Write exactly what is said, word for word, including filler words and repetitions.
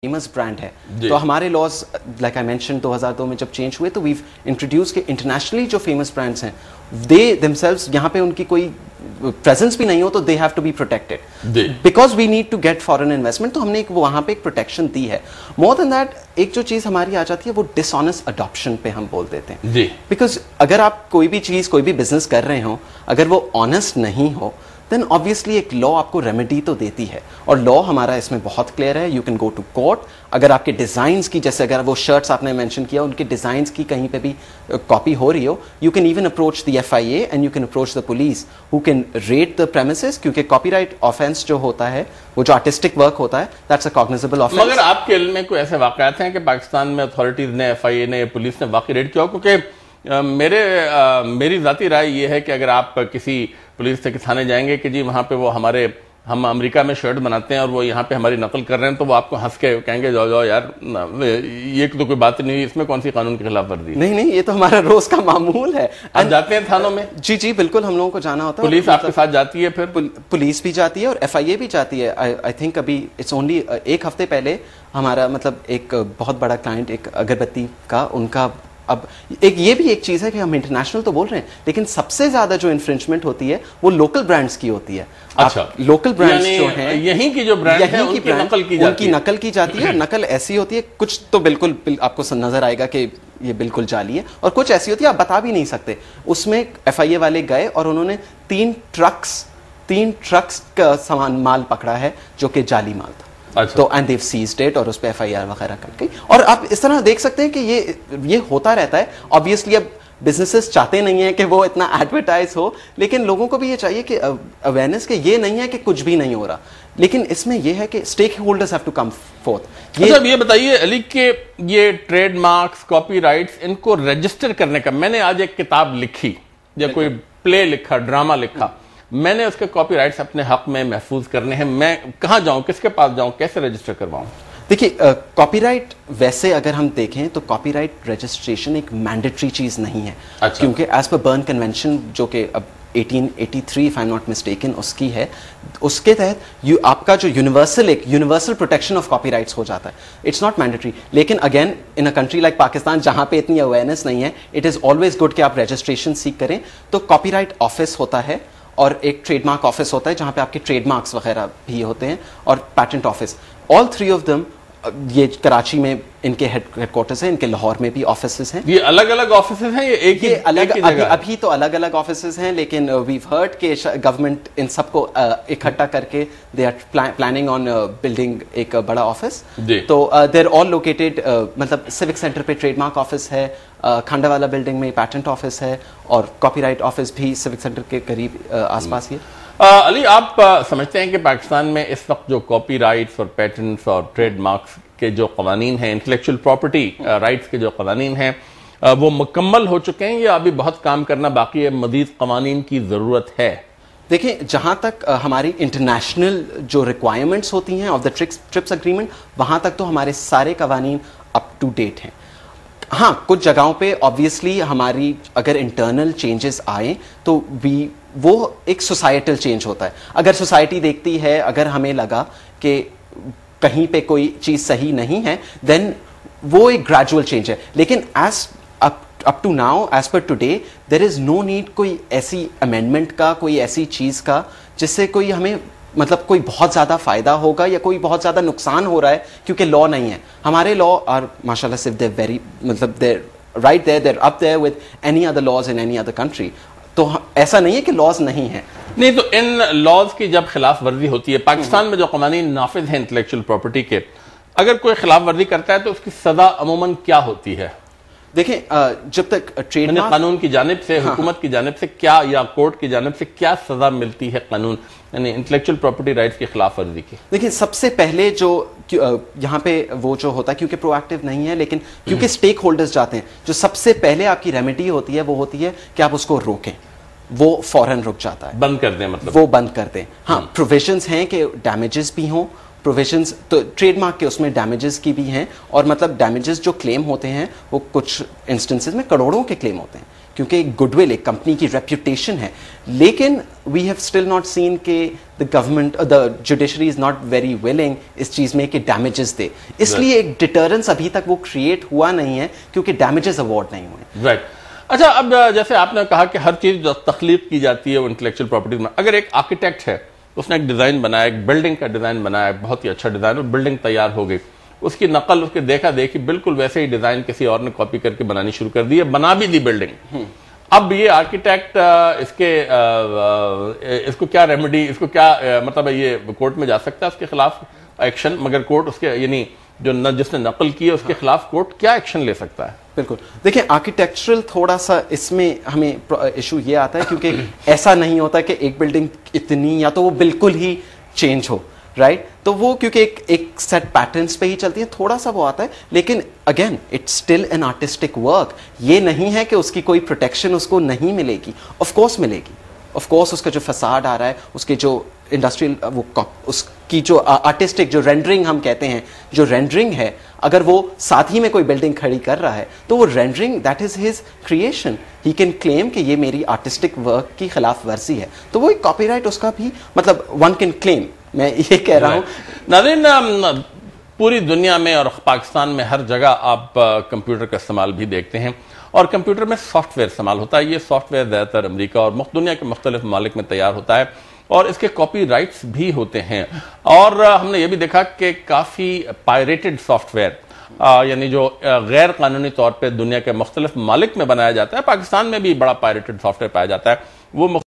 Famous brand है तो हमारे लॉज लाइक आई मेंशन दो हज़ार दो में जब चेंज हुए तो वी इंट्रोड्यूस के इंटरनेशनली जो फेमस ब्रांड्स हैं दे देमसेल्व्स यहाँ पे उनकी कोई प्रेजेंस भी नहीं हो तो they have to be protected because we need to get foreign investment. तो हमने एक वहाँ पे एक प्रोटेक्शन दी है। मोर देन दैट एक जो चीज हमारी आ जाती है वो डिसऑनेस्ट अडॉप्शन पे हम बोल देते हैं, बिकॉज अगर आप कोई भी चीज कोई भी बिजनेस कर रहे हो अगर वो ऑनेस्ट नहीं हो देन ऑब्वियसली एक लॉ आपको रेमेडी तो देती है और लॉ हमारा इसमें बहुत क्लियर है। You can go to court अगर आपके डिजाइन्स की, जैसे अगर वो शर्ट्स आपने मेंशन किया उनके डिजाइन्स की कहीं पे भी कॉपी हो रही हो, you can even approach the F I A and you can approach the police who can raid the premises, क्योंकि कॉपीराइट ऑफेंस जो होता है वो जो आर्टिस्टिक वर्क होता है दैट्स अ कॉग्निजेबल ऑफेंस। मगर आपके इल्म में कोई ऐसे वाकयात हैं कि पाकिस्तान में अथॉरिटीज ने, एफ आई ए ने, पुलिस ने वाकई रेट किया हो? क्योंकि आ, मेरे आ, मेरी जाती राय ये है कि अगर आप किसी पुलिस से थाने जाएंगे कि जी वहां पे वो हमारे हम अमेरिका में शर्ट बनाते हैं और वो यहाँ पे हमारी नकल कर रहे हैं तो वो आपको हंस के कहेंगे जाओ जाओ यार, ये तो कोई बात नहीं, इसमें कौन सी कानून के खिलाफ वर्जी? नहीं नहीं, ये तो हमारा रोज का मामूल है। आप जाते हैं थानों में? जी जी बिल्कुल, हम लोगों को जाना होता है। पुलिस आपके साथ जाती है? फिर पुलिस भी जाती है और एफ आई ए भी जाती है। आई थिंक अभी इट्स ओनली एक हफ्ते पहले हमारा मतलब एक बहुत बड़ा क्लाइंट, एक अगरबत्ती का, उनका अब एक ये भी एक चीज है कि हम इंटरनेशनल तो बोल रहे हैं लेकिन सबसे ज्यादा जो इन्फ्रिंचमेंट होती है वो लोकल ब्रांड्स की होती है। अच्छा, लोकल ब्रांड्स जो हैं यहीं की जो ब्रांड है उनकी ब्रांड, नकल की जाती उनकी है। नकल की जाती है। नकल ऐसी होती है, कुछ तो बिल्कुल आपको नजर आएगा कि ये बिल्कुल जाली है और कुछ ऐसी होती है आप बता भी नहीं सकते। उसमें एफ आई ए वाले गए और उन्होंने तीन ट्रक्स तीन ट्रक्स का सामान माल पकड़ा है जो कि जाली माल था। अच्छा। तो एंड देव सीज्ड इट और उस पे एफ आई आर वगैरह कर गई। और आप इस तरह देख सकते हैं कि ये ये होता रहता है। ऑब्वियसली अब बिजनेसेस चाहते नहीं है कि वो इतना एडवर्टाइज हो, लेकिन लोगों को भी ये चाहिए कि अवेयरनेस के ये नहीं है कि कुछ भी नहीं हो रहा, लेकिन इसमें ये है कि stakeholders have to come forth. ये अच्छा, ये बताइए अली के ये ट्रेडमार्क्स, कॉपीराइट्स, इनको रजिस्टर करने का, मैंने आज एक किताब लिखी या कोई प्ले लिखा, ड्रामा लिखा, मैंने उसके कॉपीराइट्स अपने हक में महफूज करने हैं, मैं कहां जाऊं, किसके पास जाऊं, कैसे रजिस्टर करवाऊं? देखिए, कॉपीराइट वैसे अगर हम देखें तो कॉपीराइट रजिस्ट्रेशन एक मैंडेटरी चीज नहीं है। अच्छा। क्योंकि एज पर बर्न कन्वेंशन जो कि अब अठारह सौ तिरासी if I am not mistaken उसकी है, उसके तहत यू आपका जो यूनिवर्सल एक यूनिवर्सल प्रोटेक्शन ऑफ कॉपीराइट्स हो जाता है। इट्स नॉट मैंडेटरी, लेकिन again in a country like Pakistan जहां पे इतनी अवेयरनेस नहीं है, इट इज ऑलवेज गुड कि आप रजिस्ट्रेशन सीख करें। तो कॉपीराइट ऑफिस होता है और एक ट्रेडमार्क ऑफिस होता है जहां पे आपके ट्रेडमार्क्स वगैरह भी होते हैं, और patent office. All three of them, ये कराची में इनके हेडक्वार्टर्स हैं, इनके लाहौर में भी ऑफिसेस हैं। ये अलग अलग ऑफिसेस हैं, ये एक ये ही अलग एक ही अभी, अभी तो अलग अलग ऑफिसेस हैं, लेकिन वी हर्ड के गवर्नमेंट इन सबको इकट्ठा करके they are planning on building एक बड़ा ऑफिस। तो दे आर ऑल लोकेटेड, मतलब सिविक सेंटर पे ट्रेडमार्क ऑफिस है, खंडा वाला बिल्डिंग में पेटेंट ऑफिस है, और कॉपीराइट ऑफिस भी सिविक सेंटर के करीब आसपास ही है। अली, आप आ, समझते हैं कि पाकिस्तान में इस वक्त जो कॉपीराइट्स और पेटेंट्स और ट्रेडमार्क्स के जो कवानीन हैं, इंटेलेक्चुअल प्रॉपर्टी राइट्स के जो कवानीन हैं, आ, वो मुकम्मल हो चुके हैं या अभी बहुत काम करना बाकी है, मजीद कवानीन की ज़रूरत है? देखिए, जहां तक आ, हमारी इंटरनेशनल जो रिक्वायरमेंट्स होती हैं ऑफ द ट्रिप्स अग्रीमेंट, वहां तक तो हमारे सारे कवानीन अप टू डेट हैं। हाँ, कुछ जगहों पे ऑब्वियसली हमारी अगर इंटरनल चेंजेस आए तो भी वो एक सोसाइटल चेंज होता है। अगर सोसाइटी देखती है, अगर हमें लगा कि कहीं पे कोई चीज सही नहीं है, देन वो एक ग्रेजुअल चेंज है। लेकिन as up to now, as per today, there is no need कोई ऐसी अमेंडमेंट का, कोई ऐसी चीज का जिससे कोई हमें मतलब कोई बहुत ज्यादा फायदा होगा या कोई बहुत ज्यादा नुकसान हो रहा है, क्योंकि लॉ नहीं है। हमारे लॉ आर माशाल्लाह सिर्फ दे वेरी मतलब they right there, there up there with any other laws in any other country. तो ऐसा नहीं है कि लॉज नहीं है। नहीं, तो इन लॉज की जब खिलाफ वर्जी होती है, पाकिस्तान में जो कवानीन नाफिज हैं इंटेलेक्चुअल प्रॉपर्टी के, अगर कोई खिलाफ वर्जी करता है तो उसकी सजा अमूमन क्या होती है? देखिए, जब तक ट्रेड कानून की जानिब से, हाँ, हुकूमत की जानिब से क्या, या कोर्ट की जानिब से क्या सजा मिलती है कानून यानी इंटेलेक्चुअल प्रॉपर्टी राइट्स की खिलाफ वर्जी की? देखिए, सबसे पहले जो यहाँ पे वो जो होता है, क्योंकि प्रोएक्टिव नहीं है, लेकिन क्योंकि स्टेक होल्डर्स जाते हैं, जो सबसे पहले आपकी रेमेडी होती है वो होती है कि आप उसको रोकें, वो फौरन रुक जाता है, बंद कर दें, मतलब वो बंद कर दें। हाँ, प्रोविजंस हैं कि डैमेजेस भी हों, प्रोविजंस तो ट्रेडमार्क के उसमें डैमेजेस की भी हैं, और मतलब डैमेजेस जो क्लेम होते हैं वो कुछ इंस्टेंसेस में करोड़ों के क्लेम होते हैं, क्योंकि एक गुडविल, एक कंपनी की रेप्यूटेशन है। लेकिन we have still not seen के the government, the judiciary is not very willing इस चीज में कि डैमेजेस दे, इसलिए एक डिटरेंस अभी तक वो क्रिएट हुआ नहीं है, क्योंकि डैमेजेस अवॉर्ड नहीं हुए। Right right. अच्छा, अब जैसे आपने कहा कि हर चीज तख्लीक की जाती है वो इंटेलेक्चुअल प्रॉपर्टी में, अगर एक आर्किटेक्ट है, उसने एक डिजाइन बनाया, एक बिल्डिंग का डिजाइन बनाया, बहुत ही अच्छा डिजाइन, और बिल्डिंग तैयार हो गई, उसकी नकल, उसके देखा देखी बिल्कुल वैसे ही डिजाइन किसी और ने कॉपी करके बनानी शुरू कर दी है, बना भी दी बिल्डिंग। अब ये आर्किटेक्ट इसके इसको क्या रेमेडी, इसको क्या मतलब ये कोर्ट में जा सकता है उसके खिलाफ एक्शन, मगर कोर्ट उसके यानी जो न, जिसने नकल की है उसके खिलाफ कोर्ट क्या एक्शन ले सकता है? बिल्कुल, देखिए आर्किटेक्चरल थोड़ा सा इसमें हमें इशू ये आता है, क्योंकि ऐसा नहीं होता कि एक बिल्डिंग इतनी या तो वो बिल्कुल ही चेंज हो, राइट right? तो वो क्योंकि एक एक सेट पैटर्न्स पे ही चलती है, थोड़ा सा वो आता है, लेकिन again it's still an artistic work. ये नहीं है कि उसकी कोई प्रोटेक्शन उसको नहीं मिलेगी, ऑफ कोर्स मिलेगी, ऑफ कोर्स उसका जो फसाड आ रहा है, उसके जो इंडस्ट्रियल वो उसकी जो आर्टिस्टिक जो रेंडरिंग हम कहते हैं, जो रेंडरिंग है, अगर वो साथ ही में कोई बिल्डिंग खड़ी कर रहा है तो वो rendering that is his creation, he can claim कि ये मेरी आर्टिस्टिक वर्क की खिलाफ वर्जी है, तो वो एक कॉपीराइट उसका भी मतलब वन कैन क्लेम, मैं ये कह रहा हूँ। नाज़रीन, पूरी दुनिया में और पाकिस्तान में हर जगह आप कंप्यूटर का इस्तेमाल भी देखते हैं, और कंप्यूटर में सॉफ्टवेयर इस्तेमाल होता है। ये सॉफ्टवेयर ज़्यादातर अमेरिका और दुनिया के मुख्तलिफ ममालिक में तैयार होता है, और इसके कॉपी राइट्स भी होते हैं। और हमने ये भी देखा कि काफ़ी पायरेटेड सॉफ्टवेयर, यानी जो गैर कानूनी तौर पर दुनिया के मुख्तलिफ ममालिक में बनाया जाता है, पाकिस्तान में भी बड़ा पायरेटेड सॉफ्टवेयर पाया जाता है, वो